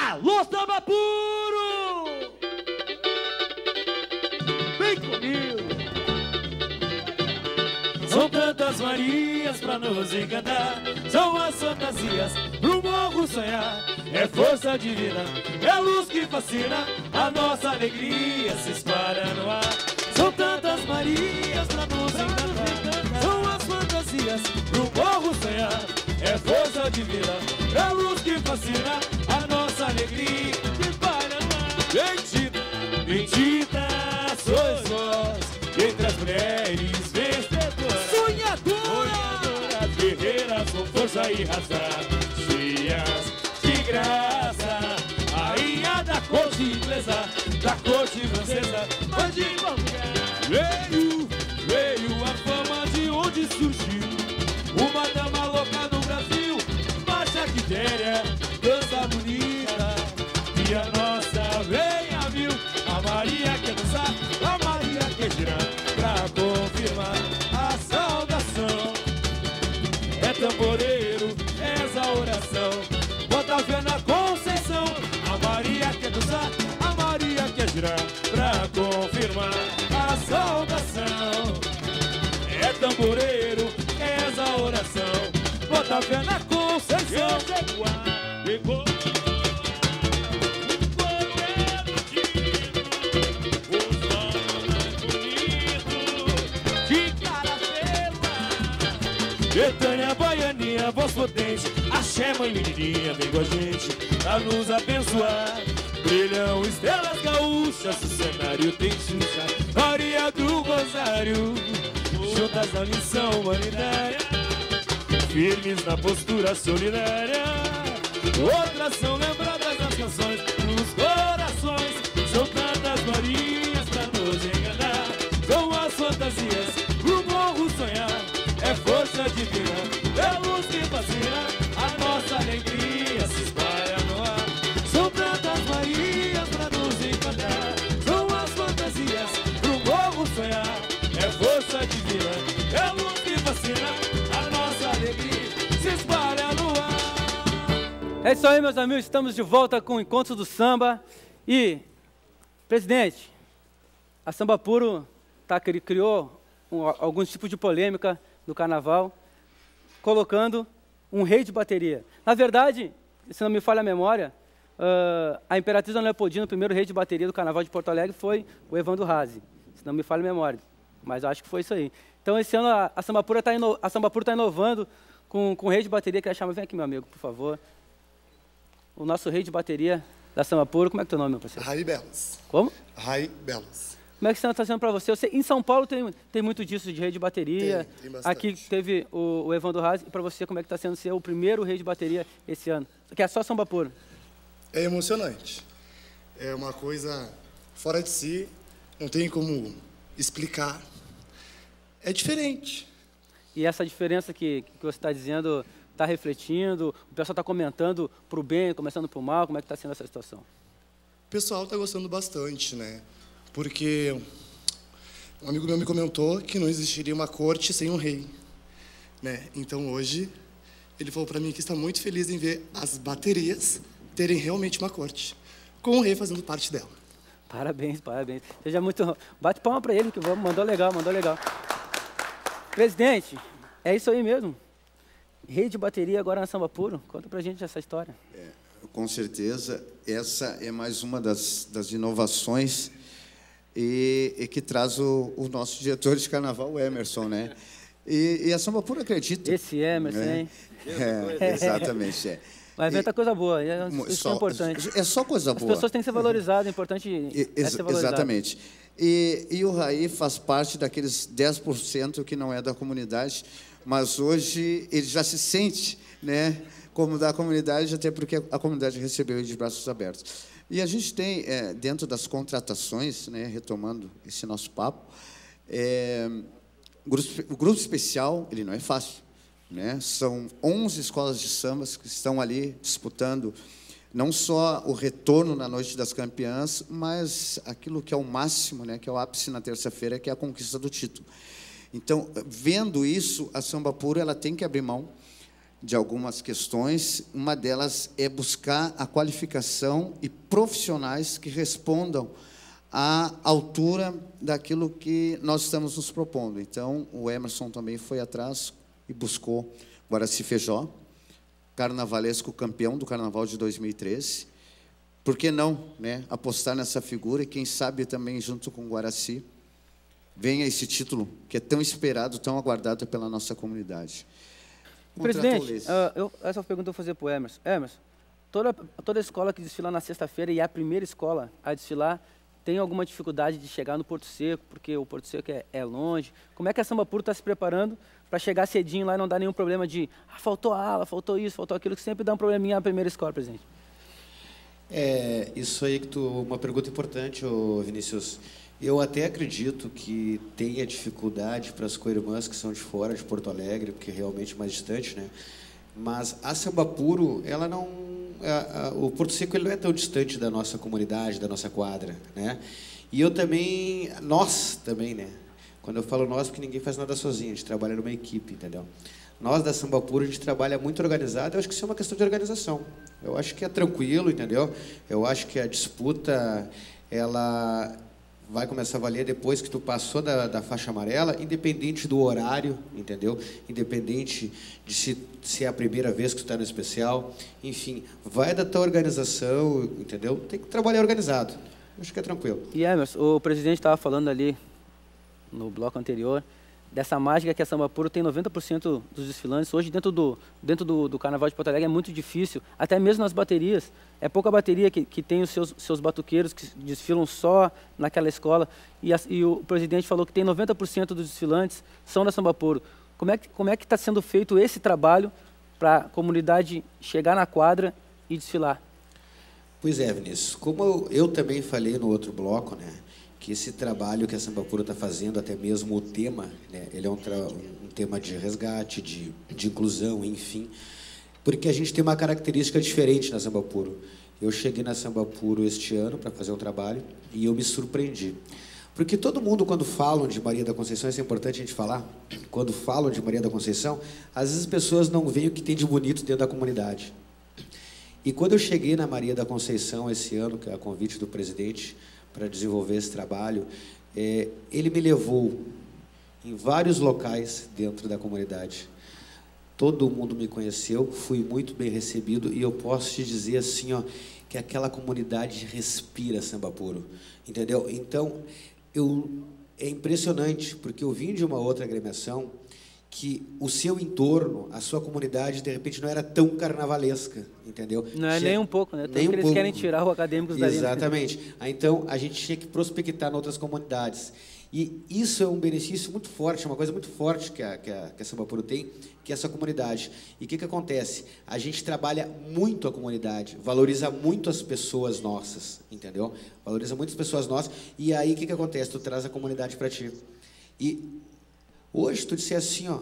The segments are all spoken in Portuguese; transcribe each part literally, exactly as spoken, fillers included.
Alô, samba puro! Vem comigo! São tantas Marias pra nos encantar, são as fantasias pro morro sonhar. É força divina, é luz que fascina, a nossa alegria se espalha no ar. São tantas Marias pra nos encantar, são as fantasias pro morro sonhar. É força divina, é luz que fascina, a nossa alegria se espalha no ar. Bendita, bendita sois vós, entre as mulheres vencedoras, sonhadoras, guerreiras com força e razão, cheias de graça, rainha da corte inglesa, da corte francesa, mas de qualquer veio, veio a fama de onde surgiu uma dama louca no Brasil, Marcha Quitéria, dança bonita, e a nossa veia viu, a Maria quer dançar, a Maria quer girar, pra confirmar a saudação. É tamboreiro, essa oração, bota fé na Conceição, a Maria quer dançar, a Maria quer girar, pra confirmar a saudação. É tamboreiro, essa oração, bota fé na Conceição. Chegou, Betânia, Baianinha, voz potente, axé, mãe menininha, vem com a gente pra nos abençoar. Brilham estrelas gaúchas, o cenário tem Xuxa, Maria do Rosário, juntas na missão humanitária, firmes na postura solidária. Outras são lembradas nas canções, nos corações. São tantas Marias pra nos enganar, são as fantasias pro morro sonhar. É força divina, é luz que fascina, a nossa alegria se espalha no ar. São tantas Marias pra nos encantar, são as fantasias pro morro sonhar. É força divina, é luz que fascina, a nossa alegria se espalha no ar. É isso aí, meus amigos, estamos de volta com o Encontro do Samba. E, presidente, a Samba Puro tá, criou um, alguns tipos de polêmica no carnaval, colocando um rei de bateria. Na verdade, se não me falha a memória, uh, a Imperatriz Dona Leopoldina, o primeiro rei de bateria do carnaval de Porto Alegre, foi o Evandro Razzi, se não me falha a memória, mas acho que foi isso aí. Então, esse ano, a, a Samba Puro está ino, tá inovando com, com o rei de bateria, que chama, vem aqui, meu amigo, por favor. O nosso rei de bateria da Samba Puro, como é que é o teu nome, meu parceiro? Rai Belos. Como? Rai Belos. Como é que está sendo para você? Você? Em São Paulo tem, tem muito disso de rei de bateria. Tem, tem bastante. Aqui teve o, o Evandro Razzi. E para você, como é que está sendo ser o primeiro rei de bateria esse ano? Que é só Samba Puro. É emocionante. É uma coisa fora de si, não tem como explicar. É diferente. E essa diferença que, que você está dizendo, está refletindo? O pessoal está comentando para o bem, começando para o mal? Como é que está sendo essa situação? O pessoal está gostando bastante, né? Porque um amigo meu me comentou que não existiria uma corte sem um rei, né? Então, hoje, ele falou para mim que está muito feliz em ver as baterias terem realmente uma corte, com o rei fazendo parte dela. Parabéns, parabéns. Seja muito... Bate palma para ele, que mandou legal, mandou legal. Presidente, é isso aí mesmo? Rei de bateria agora na Samba Puro? Conta pra gente essa história. É, com certeza, essa é mais uma das, das inovações e, e que traz o, o nosso diretor de carnaval, o Emerson, né? E, e a Samba Puro acredita. Esse Emerson, né? hein? É, exatamente, é. Mas inventa coisa boa, isso só, é importante. É só coisa boa. As pessoas têm que ser valorizadas, é importante Ex é ser valorizado. Exatamente. E, e o Rai faz parte daqueles dez por cento que não é da comunidade, mas hoje ele já se sente, né, como da comunidade, até porque a comunidade recebeu ele de braços abertos. E a gente tem, é, dentro das contratações, né, retomando esse nosso papo, é, o, grupo, o grupo especial, ele não é fácil. Né? São onze escolas de sambas que estão ali disputando não só o retorno na Noite das Campeãs, mas aquilo que é o máximo, né, que é o ápice na terça-feira, que é a conquista do título. Então, vendo isso, a Samba Puro ela tem que abrir mão de algumas questões. Uma delas é buscar a qualificação e profissionais que respondam à altura daquilo que nós estamos nos propondo. Então, o Emerson também foi atrás e buscou Guaraci Feijó, carnavalesco campeão do Carnaval de dois mil e treze. Por que não, né, apostar nessa figura e, quem sabe, também, junto com o Guaraci, venha esse título que é tão esperado, tão aguardado pela nossa comunidade. Presidente, uh, eu, essa pergunta eu vou fazer para o Emerson. Emerson, toda, toda escola que desfila na sexta-feira e é a primeira escola a desfilar, tem alguma dificuldade de chegar no Porto Seco, porque o Porto Seco é, é longe. Como é que a Samba Puro está se preparando para chegar cedinho lá e não dar nenhum problema de ah, faltou ala, faltou isso, faltou aquilo, que sempre dá um probleminha na primeira escola, presidente? É, isso aí que tu, uma pergunta importante, ô Vinícius. Eu até acredito que tenha dificuldade para as co-irmãs que são de fora de Porto Alegre, porque é realmente mais distante, né? Mas a Samba Puro, ela não, a, a, o Porto Seco ele não é tão distante da nossa comunidade, da nossa quadra, né? E eu também, nós também, né? Quando eu falo nós, porque ninguém faz nada sozinho, a gente trabalha numa equipe, entendeu? Nós da Samba Puro, a gente trabalha muito organizado. Eu acho que isso é uma questão de organização. Eu acho que é tranquilo, entendeu? Eu acho que a disputa, ela vai começar a valer depois que tu passou da, da faixa amarela, independente do horário, entendeu? Independente de se, se é a primeira vez que tu está no especial. Enfim, vai da tua organização, entendeu? Tem que trabalhar organizado. Acho que é tranquilo. E, Emerson, o presidente estava falando ali, no bloco anterior, dessa mágica que a Samba Puro tem noventa por cento dos desfilantes. Hoje, dentro do, dentro do, do Carnaval de Porto Alegre, é muito difícil, até mesmo nas baterias. É pouca bateria que, que tem os seus, seus batuqueiros que desfilam só naquela escola. E, a, e o presidente falou que tem noventa por cento dos desfilantes são da Samba Puro. Como é que como é que está sendo feito esse trabalho para a comunidade chegar na quadra e desfilar? Pois é, Vinícius. Como eu, eu também falei no outro bloco, né? Que esse trabalho que a Samba Puro está fazendo, até mesmo o tema, né, ele é um, um tema de resgate, de, de inclusão, enfim, porque a gente tem uma característica diferente na Samba Puro. Eu cheguei na Samba Puro este ano para fazer um trabalho e eu me surpreendi. Porque todo mundo, quando falam de Maria da Conceição, isso é importante a gente falar, quando falam de Maria da Conceição, às vezes as pessoas não veem o que tem de bonito dentro da comunidade. E quando eu cheguei na Maria da Conceição esse ano, que é a convite do presidente, para desenvolver esse trabalho, é, ele me levou em vários locais dentro da comunidade. Todo mundo me conheceu, fui muito bem recebido e eu posso te dizer assim, ó, que aquela comunidade respira Samba Puro, entendeu? Então, eu, é impressionante, porque eu vim de uma outra agremiação que o seu entorno, a sua comunidade, de repente, não era tão carnavalesca, entendeu? Não é tinha, nem um pouco, né? Tanto nem que um eles pouco. querem tirar o acadêmicos dali. Exatamente. Né? Então, a gente tinha que prospectar em outras comunidades. E isso é um benefício muito forte, é uma coisa muito forte que a, que a, que a Samba Puro tem, que é essa comunidade. E o que, que acontece? A gente trabalha muito a comunidade, valoriza muito as pessoas nossas, entendeu? Valoriza muito as pessoas nossas. E aí, o que, que acontece? Tu traz a comunidade para ti. E hoje, tu disser assim, ó,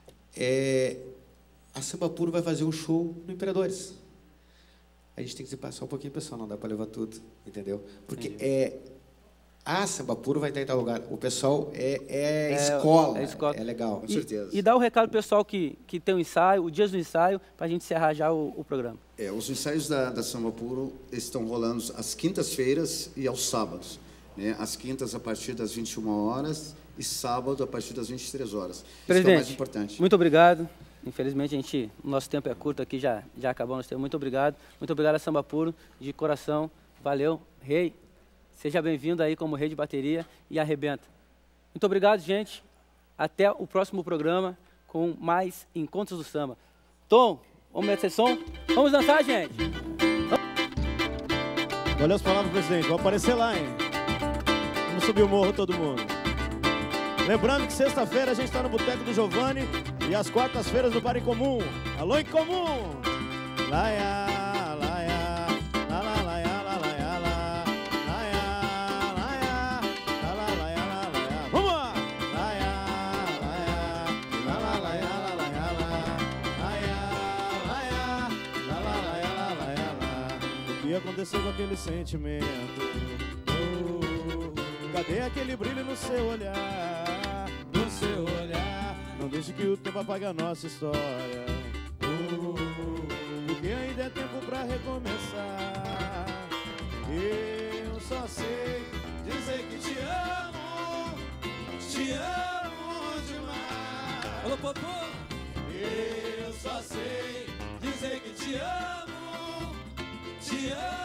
é, a Samba Puro vai fazer um show no Imperadores. A gente tem que se passar um pouquinho, pessoal, não dá para levar tudo, entendeu? Porque é, a Samba Puro vai estar em tal lugar. O pessoal é, é, é, escola, é escola, é legal. Com certeza. E, e dá o recado pro pessoal que, que tem o ensaio, o dia do ensaio, para a gente encerrar já o, o programa. É, os ensaios da, da Samba Puro estão rolando às quintas-feiras e aos sábados. Né? Às quintas, a partir das vinte e uma horas, e sábado, a partir das vinte e três horas. Presidente, isso é o mais importante. Muito obrigado. Infelizmente, a gente, o nosso tempo é curto aqui, já, já acabou o nosso tempo. Muito obrigado. Muito obrigado a Samba Puro, de coração. Valeu, rei. Seja bem-vindo aí como rei de bateria e arrebenta. Muito obrigado, gente. Até o próximo programa com mais Encontros do Samba. Tom, vamos meter som? Vamos dançar, gente? Olha as palavras, presidente. Vou aparecer lá, hein? Vamos subir o morro todo mundo. Lembrando que sexta-feira a gente está no Boteco do Giovanni e às quartas-feiras no Bar em Comum. Alô, em Comum! Laia, laia, la la laia, la laia, la laia, laia, la la laia, la laia. Vamos lá! Laia, laia, la la laia, la laia, la laia, laia, la la laia, la laia, la. O que aconteceu com aquele sentimento? Oh, cadê aquele brilho no seu olhar? No seu olhar. Não deixe que o tempo apague a nossa história. porque ainda é tempo pra recomeçar. Eu só sei dizer que te amo, te amo demais. Alô, Popô! Eu só sei dizer que te amo, te amo.